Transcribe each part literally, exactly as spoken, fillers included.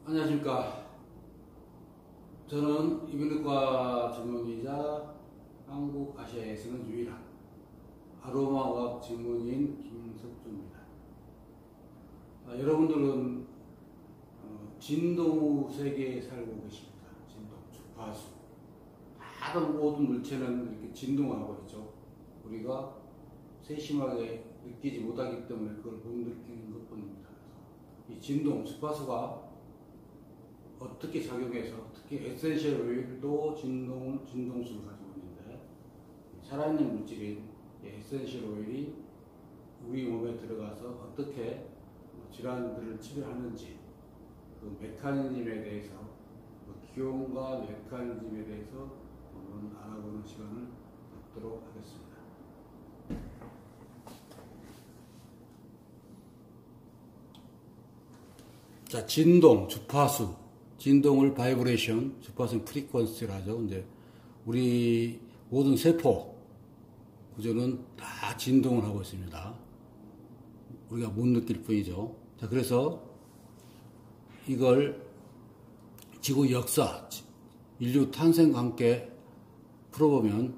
안녕하십니까. 저는 이비인후과 전문의이자 한국 아시아에서는 유일한 아로마의학 전문의인 김석주입니다. 아, 여러분들은 어, 진동 세계에 살고 계십니다. 진동, 주파수. 다른 모든 물체는 이렇게 진동하고 있죠. 우리가 세심하게 느끼지 못하기 때문에 그걸 못 느끼는 것 뿐입니다. 이 진동, 주파수가 어떻게 작용해서 특히 에센셜 오일도 진동, 진동수를 가지고 있는데 살아있는 물질인 에센셜 오일이 우리 몸에 들어가서 어떻게 질환들을 치료하는지 그 메커니즘에 대해서 그 기용과 메커니즘에 대해서 한번 알아보는 시간을 갖도록 하겠습니다. 자, 진동, 주파수. 진동을 바이브레이션, 주파수는 프리퀀시라 하죠. 이제 우리 모든 세포 구조는 다 진동을 하고 있습니다. 우리가 못 느낄 뿐이죠. 자, 그래서 이걸 지구 역사, 인류 탄생과 함께 풀어보면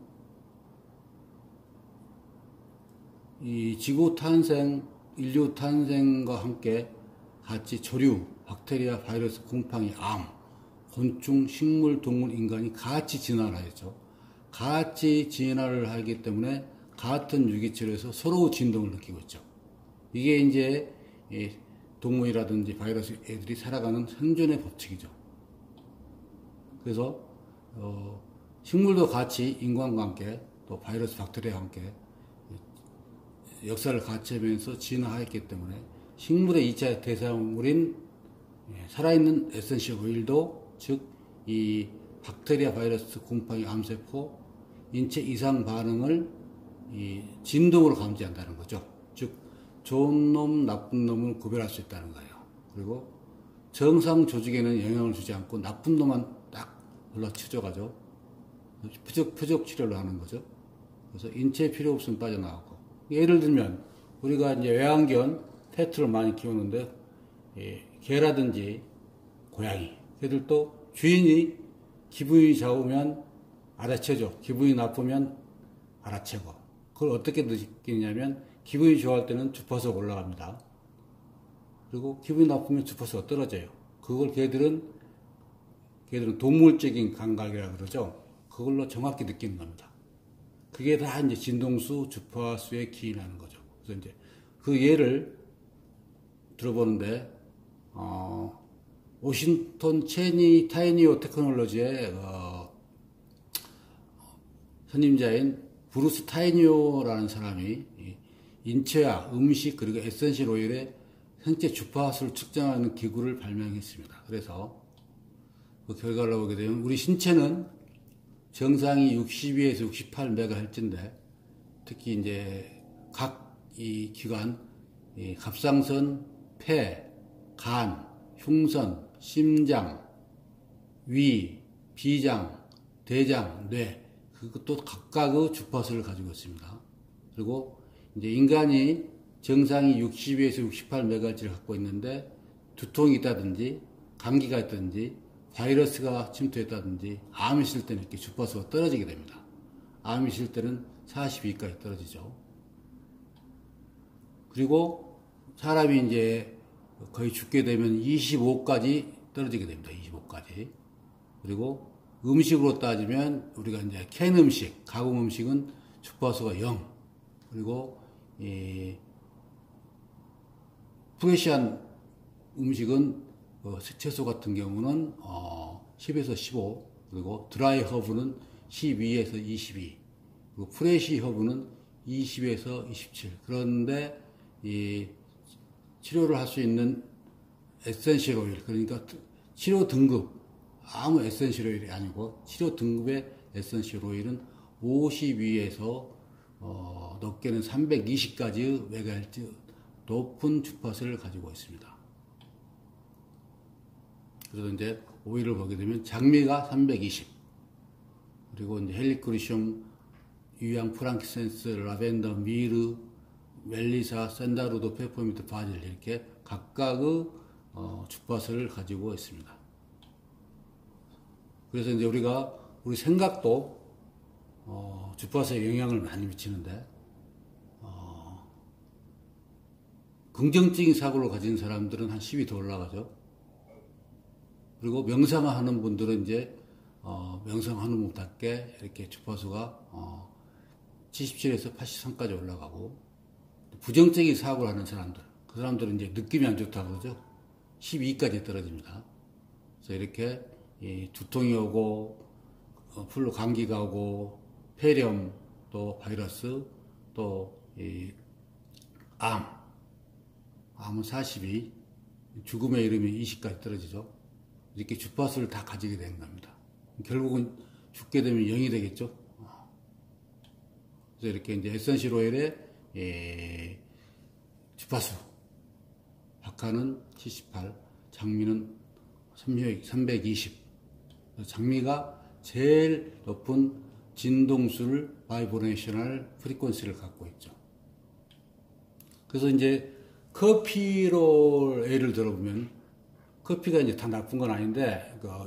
이 지구 탄생, 인류 탄생과 함께 같이 조류, 박테리아, 바이러스, 곰팡이, 암, 곤충, 식물, 동물, 인간이 같이 진화를 하였죠. 같이 진화를 하기 때문에 같은 유기체로서 서로 진동을 느끼고 있죠. 이게 이제 동물이라든지 바이러스 애들이 살아가는 생존의 법칙이죠. 그래서 어, 식물도 같이 인간과 함께 또 바이러스, 박테리아와 함께 역사를 같이 하면서 진화하였기 때문에 식물의 이 차 대사물인 살아있는 에센셜 오일도 즉 이 박테리아, 바이러스, 곰팡이, 암세포, 인체 이상 반응을 이 진동으로 감지한다는 거죠. 즉 좋은 놈, 나쁜 놈을 구별할 수 있다는 거예요. 그리고 정상 조직에는 영향을 주지 않고 나쁜 놈만 딱 올라치져가죠. 표적, 표적 치료를 하는 거죠. 그래서 인체에 필요 없으면 빠져나가고. 예를 들면 우리가 이제 외환견, 페트를 많이 키우는데 예, 개라든지 고양이, 걔들도 주인이 기분이 좋으면 알아채죠. 기분이 나쁘면 알아채고. 그걸 어떻게 느끼냐면 기분이 좋아할 때는 주파수가 올라갑니다. 그리고 기분이 나쁘면 주파수가 떨어져요. 그걸 걔들은 걔들은 동물적인 감각이라 그러죠. 그걸로 정확히 느끼는 겁니다. 그게 다 이제 진동수, 주파수에 기인하는 거죠. 그래서 이제 그 예를 들어보는데 어, 워싱턴 체니 타이니오 테크놀로지의 어, 선임자인 브루스 타이니오라는 사람이 인체와 음식 그리고 에센셜 오일의 생체 주파수를 측정하는 기구를 발명했습니다. 그래서 그 결과를 보게 되면 우리 신체는 정상이 육십이에서 육십팔 메가헤르츠인데 특히 이제 각 이 기관, 이 갑상선, 폐, 간, 흉선, 심장, 위, 비장, 대장, 뇌, 그것도 각각의 주파수를 가지고 있습니다. 그리고 이제 인간이 정상이 육십에서 육십팔 메가헤르츠를 갖고 있는데 두통이 있다든지 감기가 있다든지 바이러스가 침투했다든지 암이 있을 때는 이렇게 주파수가 떨어지게 됩니다. 암이 있을 때는 사십이까지 떨어지죠. 그리고 사람이 이제 거의 죽게 되면 이십오까지 떨어지게 됩니다. 이십오까지. 그리고 음식으로 따지면 우리가 이제 캔 음식, 가공 음식은 주파수가 영. 그리고 이 프레시한 음식은 어, 채소 같은 경우는 어, 십에서 십오. 그리고 드라이 허브는 십이에서 이십이. 그리고 프레시 허브는 이십에서 이십칠. 그런데 이 치료를 할 수 있는 에센셜 오일, 그러니까 치료 등급, 아무 에센셜 오일이 아니고 치료 등급의 에센셜 오일은 오십이에서 어, 높게는 삼백이십까지의 메가헤르츠 높은 주파수를 가지고 있습니다. 그래서 이제 오일을 보게 되면 장미가 삼백이십, 그리고 이제 헬리크리슘, 유양, 프랑키센스, 라벤더, 미르, 멜리사, 샌다루도, 페퍼민트, 바질 이렇게 각각의 어, 주파수를 가지고 있습니다. 그래서 이제 우리가 우리 생각도 어, 주파수에 영향을 많이 미치는데 어, 긍정적인 사고를 가진 사람들은 한 십이 더 올라가죠. 그리고 명상하는 분들은 이제 어, 명상하는 분답게 이렇게 주파수가 어, 칠십칠에서 팔십삼까지 올라가고, 부정적인 사고를 하는 사람들, 그 사람들은 이제 느낌이 안 좋다고 그러죠. 십이까지 떨어집니다. 그래서 이렇게 이 두통이 오고, 어, 플루 감기가 오고, 폐렴, 또 바이러스, 또 이 암, 암은 사십이, 죽음의 이름이 이십까지 떨어지죠. 이렇게 주파수를 다 가지게 되는 겁니다. 결국은 죽게 되면 영이 되겠죠. 그래서 이렇게 이제 에센셜 오일의 예, 주파수, 박하는 칠십팔, 장미는 삼백이십. 장미가 제일 높은 진동수를 바이브레이셔널 프리퀀시를 갖고 있죠. 그래서 이제 커피로 예를 들어보면, 커피가 이제 다 나쁜 건 아닌데, 그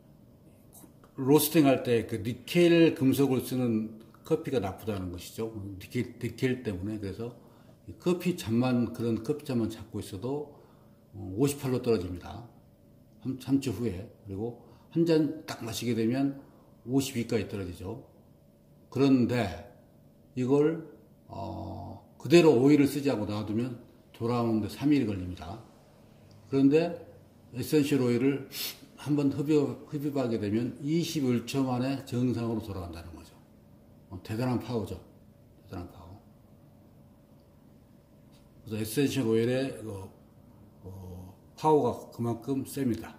로스팅 할 때 그 니켈 금속을 쓰는 커피가 나쁘다는 것이죠. 니켈, 니켈 때문에. 그래서 커피 잔만, 그런 커피 잔만 잡고 있어도 오십팔로 떨어집니다. 삼 초 후에. 그리고 한 잔 딱 마시게 되면 오십이까지 떨어지죠. 그런데 이걸 어, 그대로 오일을 쓰지 않고 놔두면 돌아오는데 삼 일이 걸립니다. 그런데 에센셜 오일을 한번 흡입, 흡입하게 되면 이십일 초 만에 정상으로 돌아간다는 거죠. 어, 대단한 파워죠. 대단한 파워. 그래서 에센셜 오일의 그, 어, 파워가 그만큼 셉니다.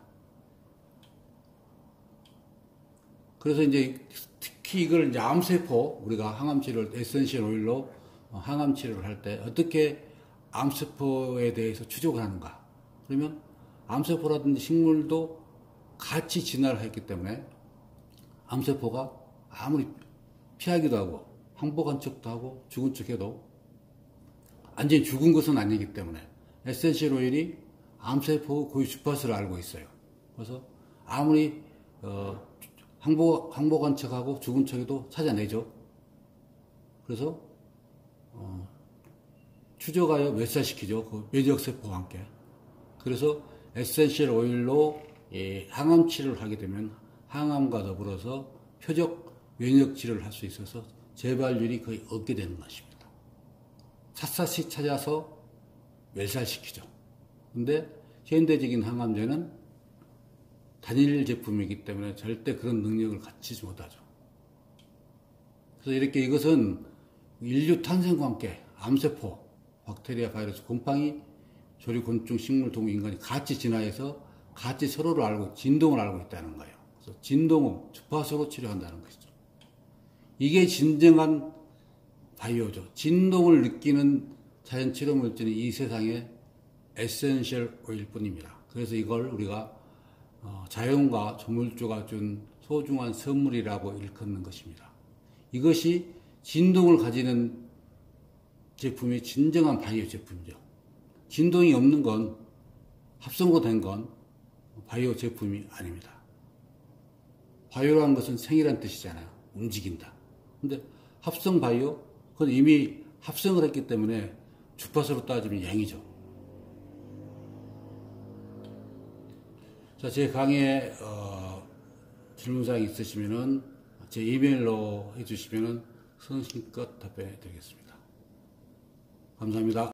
그래서 이제 특히 이걸 이제 암세포, 우리가 항암 치료를 에센셜 오일로 항암 치료를 할 때 어떻게 암세포에 대해서 추적을 하는가. 그러면 암세포라든지 식물도 같이 진화를 했기 때문에 암세포가 아무리 피하기도 하고 항복한 척도 하고 죽은 척 해도 완전히 죽은 것은 아니기 때문에 에센셜 오일이 암세포 고유 주파수를 알고 있어요. 그래서 아무리 어, 항복, 항복한 척하고 죽은 척해도 찾아내죠. 그래서 어, 추적하여 멸살시키죠. 그 면역세포와 함께. 그래서 에센셜 오일로 예, 항암 치료를 하게 되면 항암과 더불어서 표적 면역 치료를 할 수 있어서 재발률이 거의 없게 되는 것입니다. 샅샅이 찾아서 멸살시키죠. 근데 현대적인 항암제는 단일 제품이기 때문에 절대 그런 능력을 갖추지 못하죠. 그래서 이렇게 이것은 인류 탄생과 함께 암세포, 박테리아, 바이러스, 곰팡이, 조류, 곤충, 식물, 동물, 인간이 같이 진화해서 같이 서로를 알고 진동을 알고 있다는 거예요. 그래서 진동을 주파수로 치료한다는 것이죠. 이게 진정한 바이오죠. 진동을 느끼는 자연 치료 물질이 이 세상에 에센셜 오일 뿐입니다. 그래서 이걸 우리가 어, 자연과 조물주가 준 소중한 선물이라고 일컫는 것입니다. 이것이 진동을 가지는 제품이 진정한 바이오 제품이죠. 진동이 없는 건, 합성으로 된 건 바이오 제품이 아닙니다. 바이오라는 것은 생이란 뜻이잖아요. 움직인다. 근데 합성 바이오? 그건 이미 합성을 했기 때문에 주파수로 따지면 영이죠. 자, 제 강의에 어, 질문사항이 있으시면은 제 이메일로 해주시면은 성심껏 답변해 드리겠습니다. 감사합니다.